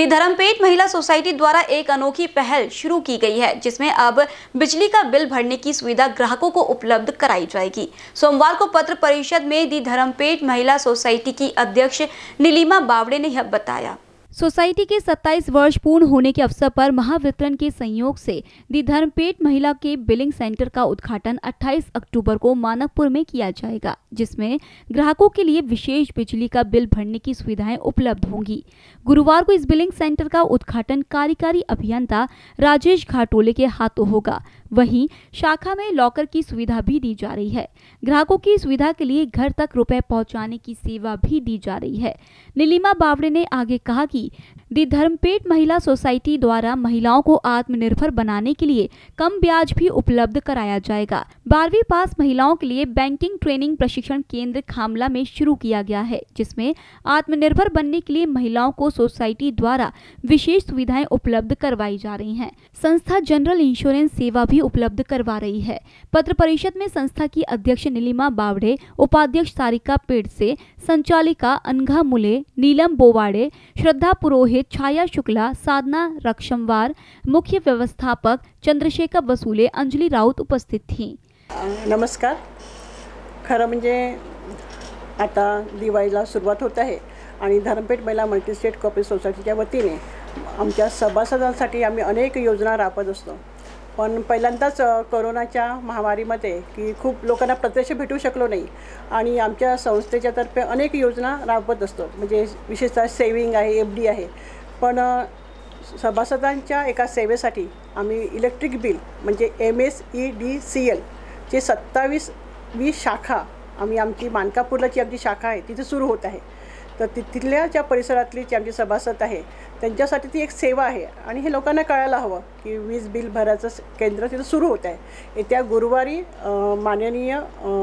दी धर्मपेट महिला सोसाइटी द्वारा एक अनोखी पहल शुरू की गई है, जिसमें अब बिजली का बिल भरने की सुविधा ग्राहकों को उपलब्ध कराई जाएगी। सोमवार को पत्र परिषद में दी धर्मपेट महिला सोसाइटी की अध्यक्ष नीलिमा बावड़े ने यह बताया। सोसाइटी के 27 वर्ष पूर्ण होने के अवसर पर महावितरण के संयोग से दी धर्मपेट महिला के बिलिंग सेंटर का उद्घाटन 28 अक्टूबर को मानकपुर में किया जाएगा, जिसमें ग्राहकों के लिए विशेष बिजली का बिल भरने की सुविधाएं उपलब्ध होंगी। गुरुवार को इस बिलिंग सेंटर का उद्घाटन कार्यकारी अभियंता राजेश घाटोले के हाथों होगा। वहीं शाखा में लॉकर की सुविधा भी दी जा रही है। ग्राहकों की सुविधा के लिए घर तक रुपए पहुंचाने की सेवा भी दी जा रही है। नीलिमा बावड़े ने आगे कहा कि दी धर्मपेट महिला सोसाइटी द्वारा महिलाओं को आत्मनिर्भर बनाने के लिए कम ब्याज भी उपलब्ध कराया जाएगा। 12वीं पास महिलाओं के लिए बैंकिंग ट्रेनिंग प्रशिक्षण केंद्र खामला में शुरू किया गया है, जिसमें आत्मनिर्भर बनने के लिए महिलाओं को सोसाइटी द्वारा विशेष सुविधाएं उपलब्ध करवाई जा रही हैं। संस्था जनरल इंश्योरेंस सेवा भी उपलब्ध करवा रही है। पत्र परिषद में संस्था की अध्यक्ष नीलिमा बावड़े, उपाध्यक्ष सारिका पेड़से, संचालिका अनघा मुले, नीलम बोवाड़े, श्रद्धा पुरोहित, छाया शुक्ला, साधना रक्षमवार, मुख्य व्यवस्थापक चंद्रशेखर वसूले, अंजली राउत उपस्थित थी। नमस्कार। खरं म्हणजे आता दिवाळीला सुरुवात होत आहे आणि धर्मपेट महिला मल्टीस्टेट कोऑपरेटिव्ह सोसायटीच्या वतीने आमच्या सभासदांसाठी आम्ही अनेक योजना राबवत असतो। पण पहिल्यांदाच कोरोनाच्या महामारीमध्ये की खूप लोकांना प्रत्यक्ष भेटू शकलो नाही आणि आमच्या संस्थेच्या तर्फे अनेक योजना राबवत असतो, म्हणजे विशेषतः सेविंग आहे, FD आहे। पण सभासदांच्या एका सेवेसाठी आम्ही इलेक्ट्रिक बिल म्हणजे MSEDCL ची 27वी शाखा आम्ही आमची मानकापूरला जी आमची शाखा आहे तिथे सुरू होत आहे। तर तिथल्या ज्या परिसरातली जी आमची सभासद आहे त्यांच्यासाठी ती एक सेवा आहे आणि हे लोकांना कळायला हवं की वीज बिल भरायचं केंद्र तिथं सुरू होत आहे। येत्या गुरुवारी माननीय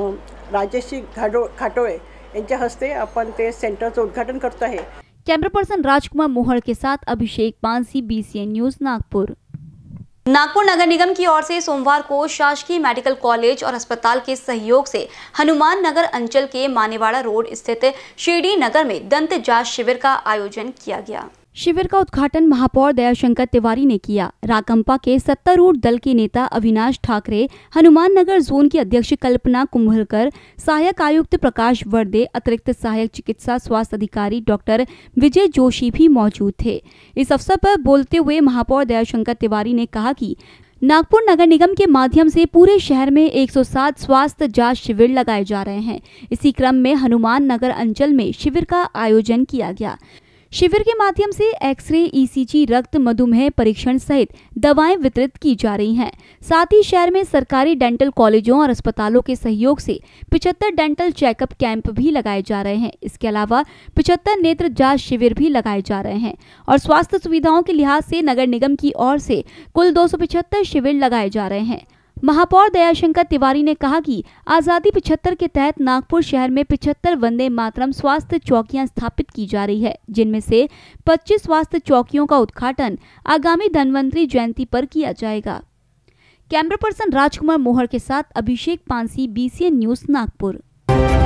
राजेश घाटोळे यांच्या हस्ते आपण ते सेंटरचं उद्घाटन करतो आहे। कैमरा पर्सन राजकुमार मोहड़ के साथ अभिषेक पानसी, BCN न्यूज, नागपुर। नागपुर नगर निगम की ओर से सोमवार को शासकीय मेडिकल कॉलेज और अस्पताल के सहयोग से हनुमान नगर अंचल के मानेवाड़ा रोड स्थित शिरडी नगर में दंत जांच शिविर का आयोजन किया गया। शिविर का उद्घाटन महापौर दयाशंकर तिवारी ने किया। राकंपा के सत्तारूढ़ दल के नेता अविनाश ठाकरे, हनुमान नगर जोन की अध्यक्ष कल्पना कुंभलकर, सहायक आयुक्त प्रकाश वर्दे, अतिरिक्त सहायक चिकित्सा स्वास्थ्य अधिकारी डॉक्टर विजय जोशी भी मौजूद थे। इस अवसर पर बोलते हुए महापौर दयाशंकर तिवारी ने कहा कि नागपुर नगर निगम के माध्यम से पूरे शहर में 107 स्वास्थ्य जांच शिविर लगाए जा रहे हैं। इसी क्रम में हनुमान नगर अंचल में शिविर का आयोजन किया गया। शिविर के माध्यम से एक्सरे, ECG, रक्त, मधुमेह परीक्षण सहित दवाएं वितरित की जा रही हैं। साथ ही शहर में सरकारी डेंटल कॉलेजों और अस्पतालों के सहयोग से 75 डेंटल चेकअप कैंप भी लगाए जा रहे हैं। इसके अलावा 75 नेत्र जांच शिविर भी लगाए जा रहे हैं और स्वास्थ्य सुविधाओं के लिहाज से नगर निगम की ओर से कुल 275 शिविर लगाए जा रहे हैं। महापौर दयाशंकर तिवारी ने कहा कि आज़ादी 75 के तहत नागपुर शहर में 75 वंदे मातरम स्वास्थ्य चौकियां स्थापित की जा रही है, जिनमें से 25 स्वास्थ्य चौकियों का उद्घाटन आगामी धन्वंतरी जयंती पर किया जाएगा। कैमरा पर्सन राजकुमार मोहड़ के साथ अभिषेक पानसी, BCN न्यूज, नागपुर।